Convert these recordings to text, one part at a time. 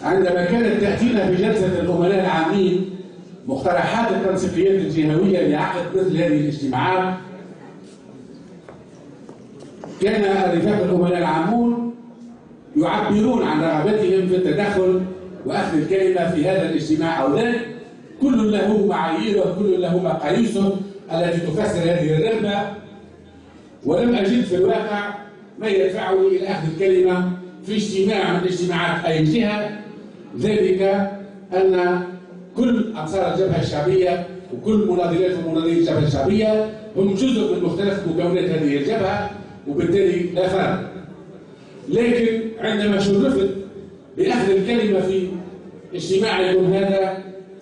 عندما كانت تأتينا في جلسة الأمناء العامين مقترحات التنسيقيات الجهوية لعقد مثل هذه الاجتماعات، كان الرفاق الأمناء العامون يعبرون عن رغبتهم في التدخل وأخذ الكلمة في هذا الاجتماع أو ذاك، كل له معاييره وكل له مقاييسه التي تفسر هذه الرغبة، ولم أجد في الواقع ما يدفعني إلى أخذ الكلمة في اجتماع من اجتماعات أي جهة، ذلك أن كل أنصار الجبهة الشعبية وكل مناضلات ومناضلي الجبهة الشعبية هم جزء من مختلف مكونات هذه الجبهة، وبالتالي لا فرق. لكن عندما شرفت بأخذ الكلمة في اجتماعكم هذا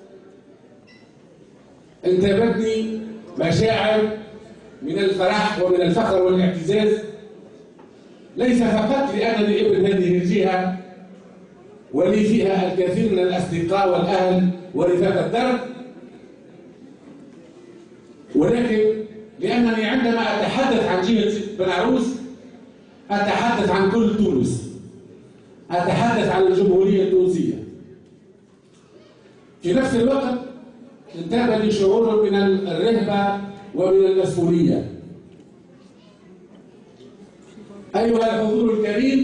انتابتني مشاعر من الفرح ومن الفخر والاعتزاز، ليس فقط لأنني ابن هذه الجهة ولي فيها الكثير من الأصدقاء والأهل ورفاق الدرب، ولكن لأنني عندما أتحدث عن جهة بن عروس أتحدث عن كل تونس، أتحدث عن الجمهورية التونسية. في نفس الوقت انتاب لي شعور من الرهبة ومن المسؤولية. أيها الحضور الكريم،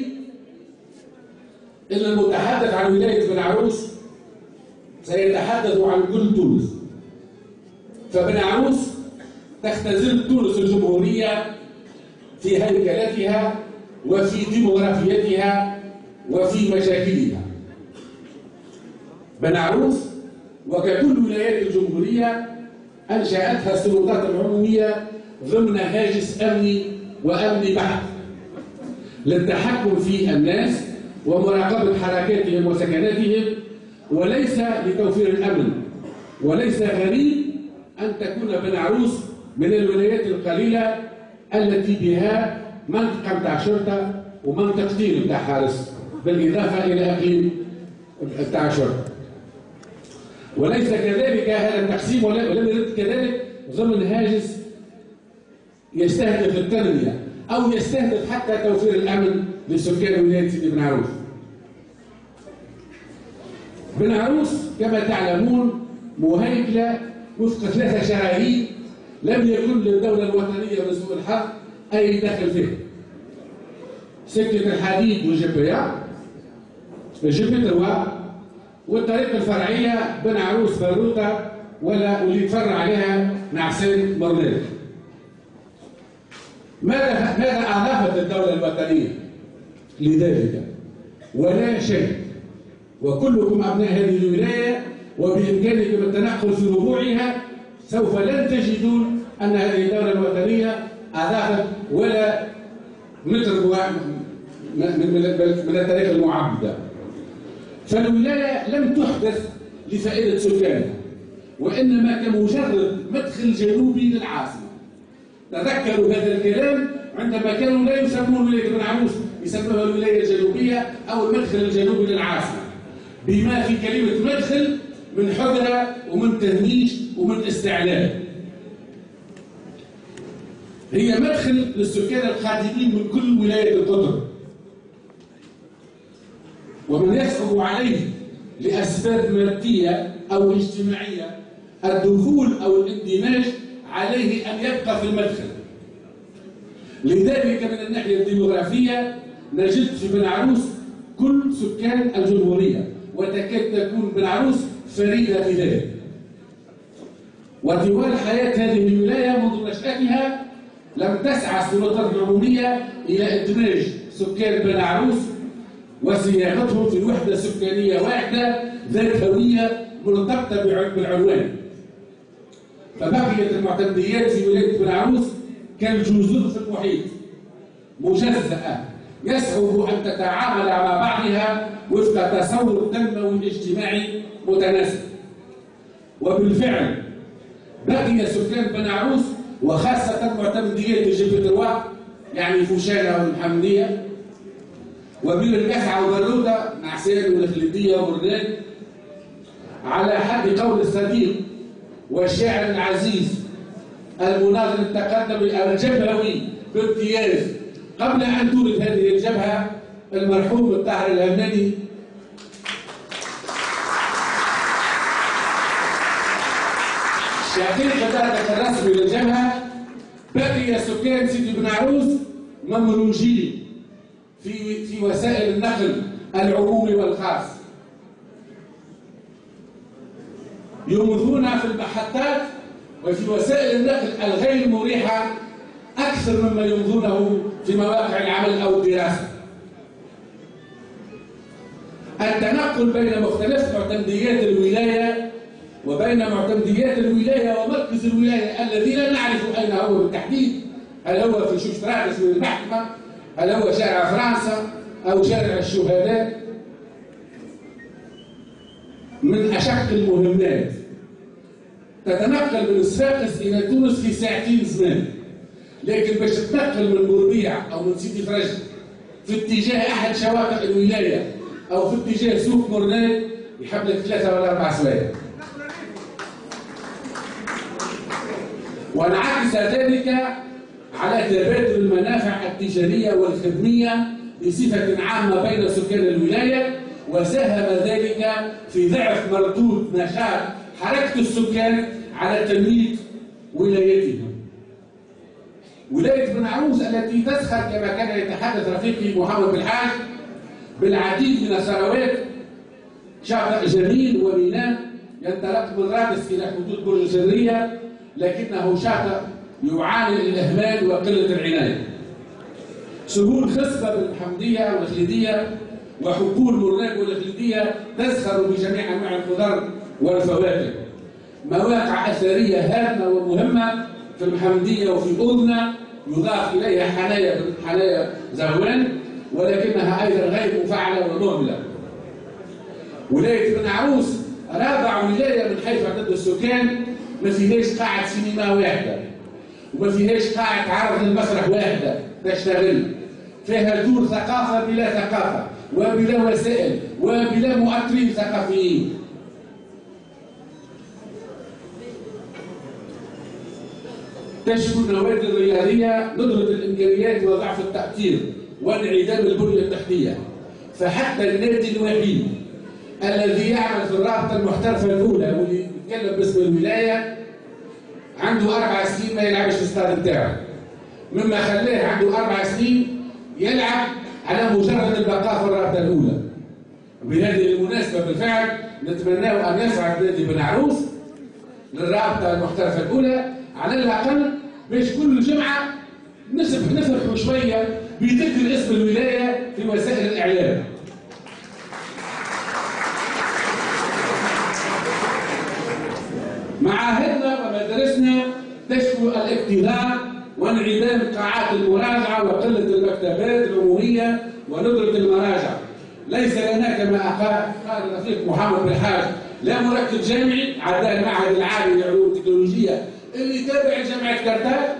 إن المتحدث عن ولاية بن عروس سيتحدث عن كل تونس، فبن عروس تختزل تونس الجمهورية في هيكلتها وفي ديموغرافيتها وفي مشاكلها. بن عروس وككل ولايات الجمهورية أنشأتها السلطات العمومية ضمن هاجس أمني وأمني بحت للتحكم في الناس ومراقبة حركاتهم وسكناتهم، وليس لتوفير الأمن. وليس غريب أن تكون بن عروس من الولايات القليلة التي بها منطقة بتاع شرطة ومنطقتين بتاع حارس، بالإضافة إلى أقليم بتاع شرطة. وليس كذلك هذا التقسيم، ولم يرد كذلك ضمن هاجس يستهدف التنمية أو يستهدف حتى توفير الأمن لسكان ولاية سيدي بن عروس. بن عروس كما تعلمون مهيكلة وفق 3 شرايين لم يكن للدولة الوطنية بسوء الحظ أي دخل فيه. سكة الحديد وجبية، جبية الواء، والطريقة الفرعية بن عروس باروتة واللي يتفرع عليها نعسان مرنال. ماذا أضافت الدولة الوطنية لذلك؟ ولا شيء. وكلكم أبناء هذه الولاية وبإمكانكم التنقل في ربوعها، سوف لن تجدون أن هذه الدولة الوطنية أضافت ولا متر من التاريخ المعبد. فالولاية لم تحدث لفائدة سكانها، وإنما كمجرد مدخل جنوبي للعاصمة. تذكروا هذا الكلام عندما كانوا لا يسمون ولاية بن عروس، يسموها الولاية الجنوبية أو المدخل الجنوبي للعاصمة، بما في كلمة مدخل من حجرة ومن تهميش ومن استعلاء. هي مدخل للسكان القادمين من كل ولاية القطر، ومن يصعب عليه لأسباب مادية أو اجتماعية الدخول أو الاندماج عليه أن يبقى في المدخل. لذلك من الناحية الديموغرافية نجد في بن عروس كل سكان الجمهورية، وتكاد تكون بن عروس فريدة في ذلك. وطوال حياة هذه الولاية منذ نشأتها لم تسعى السلطات العمومية إلى إدماج سكان بن عروس وصياغتهم في وحدة سكانية واحدة ذات هوية مرتبطة بالعنوان. فبقيت المعتمديات في ولاية بن عروس كالجزر في المحيط مجزأة يصعب أن تتعامل مع بعضها وفق تصور تنموي اجتماعي متناسب. وبالفعل بقي سكان بن عروس وخاصة معتمديات جبهة الواق يعني فوشانة والمحمدية وبين الكسعة وبرودة نعسان والخليدية وبردان، على حد قول الصديق والشاعر العزيز المناضل التقدمي الجبهوي بامتياز قبل أن تولد هذه الجبهة المرحوم الطاهر الهماني دقيقة الهدف الرسمي للجبهة بقي سكان سيدي بن عروس ممروجين في وسائل النقل العمومي والخاص، يمضون في المحطات وفي وسائل النقل الغير مريحة أكثر مما يمضونه في مواقع العمل أو الدراسة. التنقل بين مختلف معتمديات الولاية وبين معتمديات الولاية ومركز الولاية الذي لا نعرف أين هو بالتحديد، هل هو في شوشتراكس من المحكمة، هل هو شارع فرنسا أو شارع الشهداء، من أشق المهمات. تتنقل من صفاقس إلى تونس في ساعتين زمان، لكن باش تنقل من مربيع أو من سيدي فرج في اتجاه أحد شواطئ الولاية أو في اتجاه سوق مرنان يحب لك 3 ولا 4 سوايع. وانعكس ذلك على تبادل المنافع التجارية والخدمية بصفة عامة بين سكان الولاية، وساهم ذلك في ضعف مردود نشاط حركة السكان على تنمية ولايتهم. ولاية بن عروس التي تزخر كما كان يتحدث رفيقي محمد بالحاج بالعديد من الثروات، شاطئ جميل وميناء ينطلق من رادس إلى حدود برج الجزرية، لكنه شاطئ يعاني من الإهمال وقلة العناية. سهول خصبة بالحمدية والخليدية وحقول مرناك والخليدية تزخر بجميع أنواع الخضر والفواكه. مواقع أثرية هامة ومهمة في المحمدية وفي أذنة يضاف إليها حنايا زغوان، ولكنها أيضا غير مفعلة ومهملة. ولاية بن عروس رابع ولاية من حيث عدد السكان، ما فيهاش قاعة سينما واحدة، وما فيهاش قاعة عرض المسرح واحدة تشتغل، فيها دور ثقافة بلا ثقافة وبلا وسائل وبلا مؤثرين ثقافيين. تشمل النوادي الرياضية ندرة الإمكانيات وضعف التأثير وانعدام البنية التحتية، فحتى النادي الوحيد الذي يعمل في الرابطة المحترفة الأولى واللي يتكلم باسم الولاية عنده 4 سنين ما يلعبش في الاستاد بتاعه، مما خلاه عنده 4 سنين يلعب على مجرد البقاء في الرابطة الأولى. بهذه المناسبة بالفعل نتمناه أن يصعد نادي بن عروس للرابطة المحترفة الأولى على الأقل باش كل جمعة نفرحوا شوية بذكر اسم الولاية في وسائل الإعلام. معاهدنا ومدارسنا تشكو الاكتظاظ وانعدام قاعات المراجعة وقلة المكتبات العمومية وندرة المراجع. ليس لنا كما قال الرفيق محمد بالحاج لا مركب جامعي عدا المعهد العالي للعلوم التكنولوجية اللي تابع لجامعة كرتاج.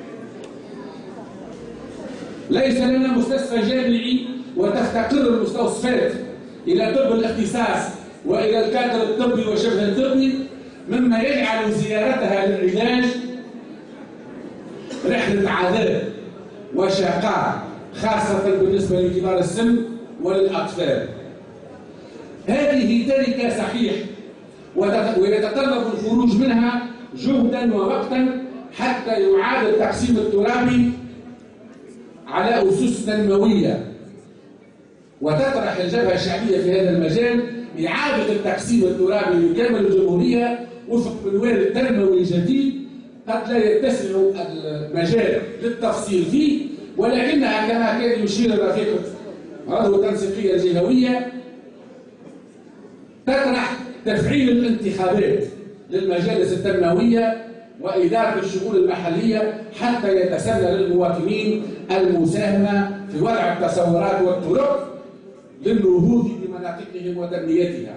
ليس لنا مستشفى جامعي وتفتقر المستوصفات إلى طب الاختصاص وإلى الكادر الطبي وشبه الطبي، مما يجعل زيارتها للعلاج رحلة عذاب وشقاء، خاصة بالنسبة لكبار السن وللأطفال. هذه تركة صحيح ويتطلب الخروج منها جهدا ووقتا حتى يعاد التقسيم الترابي على أسس تنموية، وتطرح الجبهة الشعبية في هذا المجال إعادة التقسيم الترابي لكامل الجمهورية وفق منوال تنموي جديد قد لا يتسع المجال للتفصيل فيه، ولكنها كما كان يشير الرفيق عضو التنسيقية الجهوية تطرح تفعيل الانتخابات للمجالس التنموية وإدارة الشؤون المحلية حتى يتسنى للمواطنين المساهمة في وضع التصورات والطرق للنهوض بمناطقهم وتنميتها.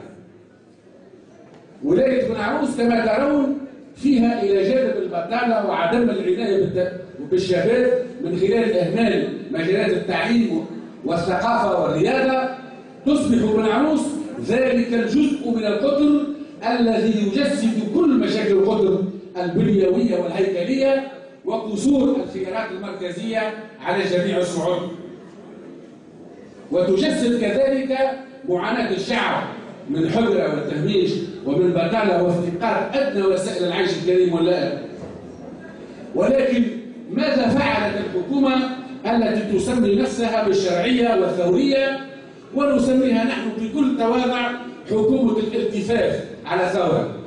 ولاية بن عروس كما ترون فيها إلى جانب البطالة وعدم العناية بالشباب من خلال إهمال مجالات التعليم والثقافة والرياضة، تصبح بن عروس ذلك الجزء من القطر الذي يجسد كل مشاكل القطر البنيوية والهيكلية وقصور الخيارات المركزية على جميع الصعود، وتجسد كذلك معاناة الشعب من حجرة والتهميش ومن بطالة وافتقار أدنى وسائل العيش الكريم واللائق. ولكن ماذا فعلت الحكومة التي تسمي نفسها بالشرعية والثورية ونسميها نحن بكل تواضع حكومة الالتفاف على ثورة؟